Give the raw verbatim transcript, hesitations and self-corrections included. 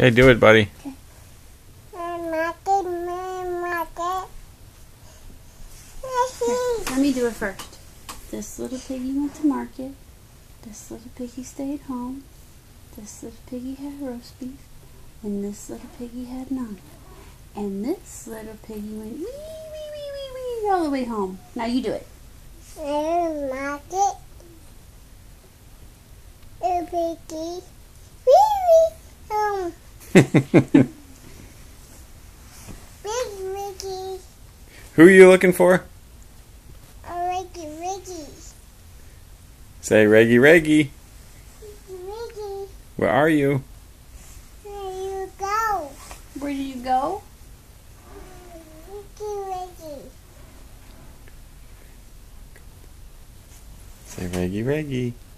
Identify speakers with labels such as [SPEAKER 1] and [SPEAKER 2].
[SPEAKER 1] Okay, do it, buddy.
[SPEAKER 2] Okay. Here, let me do it first. This little piggy went to market. This little piggy stayed home. This little piggy had roast beef. And this little piggy had none. And this little piggy went wee, wee, wee, wee, wee, all the way home. Now you do it.
[SPEAKER 3] Market. Little piggy. Wee, wee, home. Big Ricky.
[SPEAKER 1] Who are you looking for?
[SPEAKER 3] Reggie, Reggie.
[SPEAKER 1] Say Reggie, Reggie.
[SPEAKER 3] Reggie.
[SPEAKER 1] Where are you?
[SPEAKER 3] Where you go?
[SPEAKER 2] Where do you go?
[SPEAKER 3] Reggie, Reggie.
[SPEAKER 1] Say Reggie, Reggie.